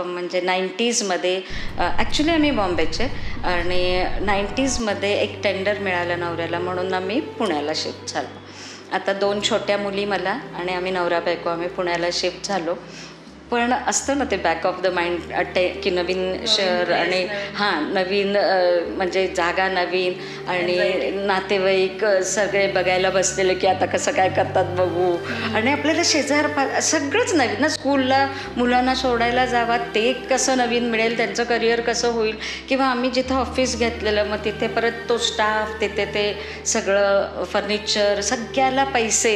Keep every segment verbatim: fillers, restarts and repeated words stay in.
म्हणजे नाईंटीजमध्ये ॲक्च्युली आम्ही बॉम्बेचे आणि नाईंटीजमध्ये एक टेंडर मिळालं नवऱ्याला म्हणून आम्ही पुण्याला शिफ्ट झालो. आता दोन छोट्या मुली मला आणि आम्ही नवरा बायको आम्ही पुण्याला शिफ्ट झालो. पण असतं ना ते बॅक ऑफ द माइंड टे की नवीन शहर आणि हां नवीन म्हणजे जागा नवीन आणि नातेवाईक सगळे बघायला बसलेले की आता कसं काय करतात बघू आणि आपल्याला शेजार पा सगळंच नवीन ना. स्कूलला मुलांना सोडायला जावा ते कसं नवीन मिळेल, त्यांचं करिअर कसं होईल किंवा आम्ही जिथं ऑफिस घेतलेलं मग तिथे परत तो स्टाफ, तिथे ते सगळं फर्निचर, सगळ्याला पैसे.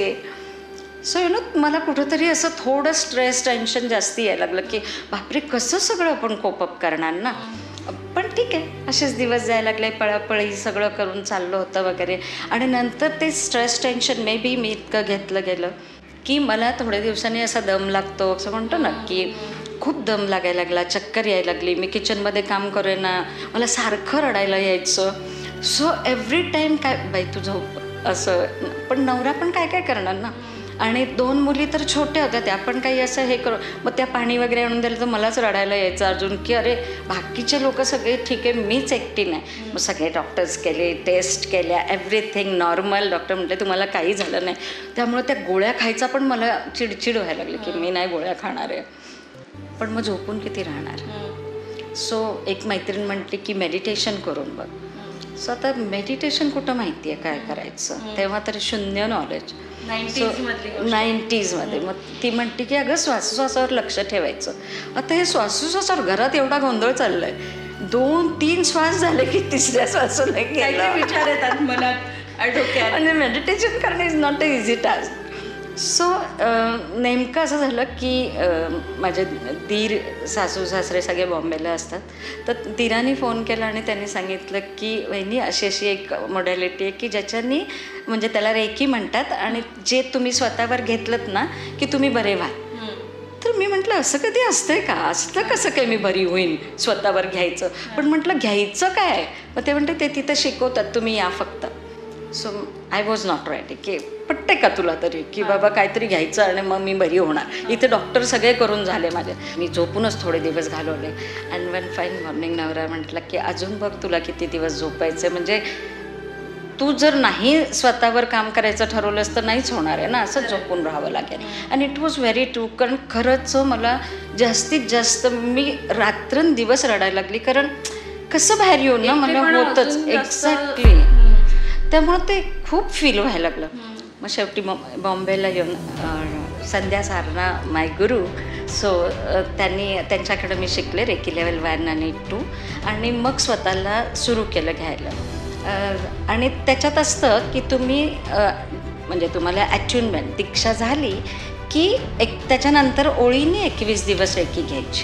सो यु नो मला कुठंतरी असं थोडं स्ट्रेस टेन्शन जास्ती यायला लागलं की बापरे कसं सगळं आपण कोपअप करणार ना. पण ठीक आहे असेच दिवस जायला लागले, पळापळी सगळं करून चाललं होतं वगैरे. आणि नंतर ते स्ट्रेस टेन्शन मे बी मी इतकं घेतलं गेलं की मला थोड्या दिवसांनी असा दम लागतो असं म्हणतो ना की खूप दम लागायला लागला, चक्कर यायला लागली. मी किचनमध्ये काम करे ना मला सारखं रडायला यायचं. सो एव्हरी टाईम काय बाई तुझं असं. पण नवरा पण काय काय करणार ना. आणि दोन मुली तर छोट्या होत्या, त्या पण काही असं हे करू मग त्या पाणी वगैरे आणून दिलं तर मलाच रडायला यायचं अजून की अरे बाकीचे लोक सगळे ठीक आहे मीच एकटी नाही. मग सगळे डॉक्टर्स केले, टेस्ट केल्या, एव्हरीथिंग नॉर्मल. डॉक्टर म्हटले तुम्हाला काही झालं नाही. त्यामुळे त्या गोळ्या खायचा पण मला चिडचिड व्हायला लागली की मी नाही गोळ्या खाणार आहे. पण मग झोपून किती राहणार. सो एक मैत्रीण म्हटली की मेडिटेशन करून बघ. सो आता मेडिटेशन कुठं माहिती आहे काय करायचं, तेव्हा तर शून्य नॉलेज नाईंटीजमध्ये. मग ती म्हणते की अगं श्वासोश्वासावर लक्ष ठेवायचं. आता हे श्वासोश्वासावर घरात एवढा गोंधळ चालला आहे, दोन तीन श्वास झाले की तिसऱ्या श्वासाला गेला विचार येतात मनात डोक्यात. आणि मेडिटेशन करणं is not a easy task. So नेमकं असं झालं की माझे दीर सासू सासरे सगळे बॉम्बेला असतात. तर दीराने फोन केला आणि त्यांनी सांगितलं की वहिनी अशी अशी एक मॉडॅलिटी आहे की ज्याच्यानी म्हणजे त्याला रेकी म्हणतात आणि जे तुम्ही स्वतःवर घेतलं ना की तुम्ही बरे व्हाल. तर मी म्हटलं असं कधी असतंय का, असलं कसं काय मी बरी होईन स्वतःवर घ्यायचं. पण म्हटलं घ्यायचं काय. मग ते म्हणते ते तिथं शिकवतात तुम्ही या फक्त. So I was not right की पटते का तुला तरी की बाबा काहीतरी घ्यायचं आणि मग मी बरी होणार. इथे डॉक्टर सगळे करून झाले माझे. मी झोपूनच थोडे दिवस घालवले. अँड वन फाईन मॉर्निंग नवरा म्हटलं की अजून बघ तुला किती दिवस झोपायचं, म्हणजे तू जर नाही स्वतःवर काम करायचं ठरवलंस तर नाहीच होणार आहे ना, असंच झोपून राहावं लागेल. And it was very true. कारण खरंच मला जास्तीत जास्त मी रात्रंदिवस रडायला लागली. कारण कसं बाहेर येऊन ना मला होतंच एक्झॅक्टली. त्यामुळं ते खूप फील व्हायला लागलं. मग शेवटी मग बॉम्बेला येऊन संध्या सारणा माय गुरु. सो त्यांनी त्यांच्याकडे मी शिकले रेकी लेवल वन आणि टू आणि मग स्वतःला सुरू केलं घ्यायला. आणि त्याच्यात असतं की तुम्ही म्हणजे तुम्हाला ॲच्युनमेंट दीक्षा झाली की एक त्याच्यानंतर ओळीने एकवीस दिवस रेकी घ्यायची.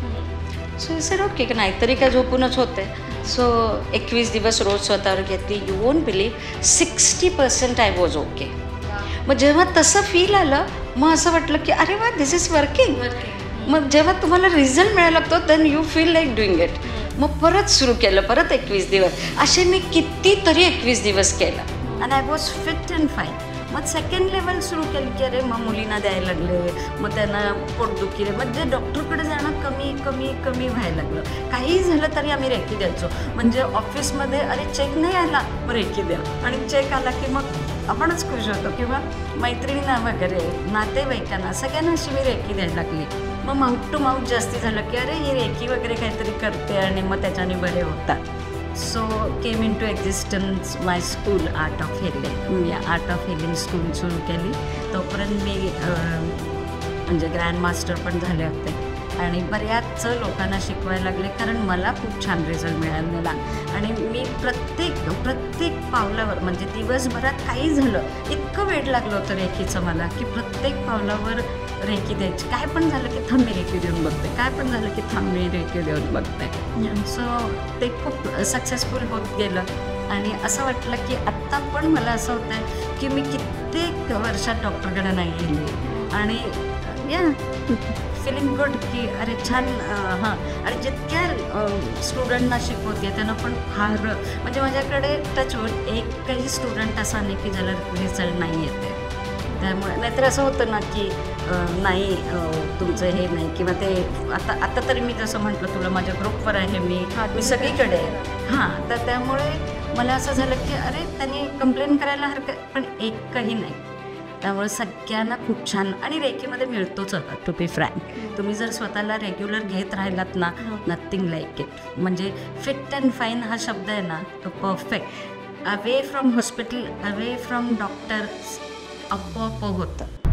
सो सर ओके की नाहीतरी काय झोपूनच होते. सो एकवीस दिवस रोज स्वतःवर घेतली. You won't believe sixty percent I was okay. मग जेव्हा तसं फील आलं मग असं वाटलं की अरे वा दिस इज वर्किंग. मग जेव्हा तुम्हाला रिझल्ट मिळायला लागतो then you feel like doing it. मग परत सुरू केलं, परत एकवीस दिवस. असे मी कितीतरी एकवीस दिवस केलं आणि I was fit and fine. मग सेकंड लेवल सुरू केलं की अरे मग मुलींना द्यायला लागले, मग त्यांना पोटदुखी म्हणजे डॉक्टरकडे जाणं कमी कमी कमी व्हायला लागलं. काही झालं तरी आम्ही रेकी द्यायचो. म्हणजे ऑफिसमध्ये अरे चेक नाही आला मग रेकी द्या, आणि चेक आला की मग आपणच खुश होतो. किंवा मैत्रिणींना वगैरे नातेवाईकांना सगळ्यांना अशी मी रेकी द्यायला लागली. मग माउथ टू माउथ जास्ती झालं की अरे ही रेकी वगैरे काहीतरी करते आणि मग त्याच्याने बरे होतात. So came into existence my school art of healing. मी आर्ट ऑफ हिलिंग स्कूल सुरू केली. तोपर्यंत मी म्हणजे ग्रँड मास्टर पण झाले होते आणि बऱ्याच लोकांना शिकवायला लागले. कारण मला खूप छान रिझल्ट मिळालेला आणि मी प्रत्येक प्रत्येक पावलावर म्हणजे दिवसभरात काही झालं इतकं वेड लागलं होतं रेकीचं मला की प्रत्येक पावलावर रेकी द्यायची. काय पण झालं की थांब मी रेकी देऊन बघते, काय पण झालं की थांब मी रेकी देऊन बघते. सो ते खूप सक्सेसफुल होत गेलं आणि असं वाटलं की आत्ता पण मला असं होतं आहे की मी कित्येक वर्षात डॉक्टरकडे नाही गेली आणि या फिलिंग गुड की अरे छान. हां आणि जितक्या स्टुडंटना शिकवते त्यांना पण फार म्हणजे माझ्याकडे टचवून एक काही स्टुडंट असा नाही की ज्याला रिझल्ट नाही येते. त्यामुळे नाहीतर असं होतं ना की अं, नाही अं, तुमचं हे नाही किंवा ते आता आता तरी मी जसं म्हटलं तुला माझ्या ग्रुपवर आहे मी मी सगळीकडे आहे हां तर त्यामुळे मला असं झालं की अरे त्यांनी कंप्लेंट करायला हरकत पण एकही नाही त्यामुळे सगळ्यांना खूप छान आणि रेकीमध्ये मिळतोच आता टू बी फ्रँक तुम्ही जर स्वतःला रेग्युलर घेत राहिलात ना नथिंग लाईक इट म्हणजे फिट अँड फाईन हा शब्द आहे ना तो perfect away from hospital away from doctors आपोआप होतं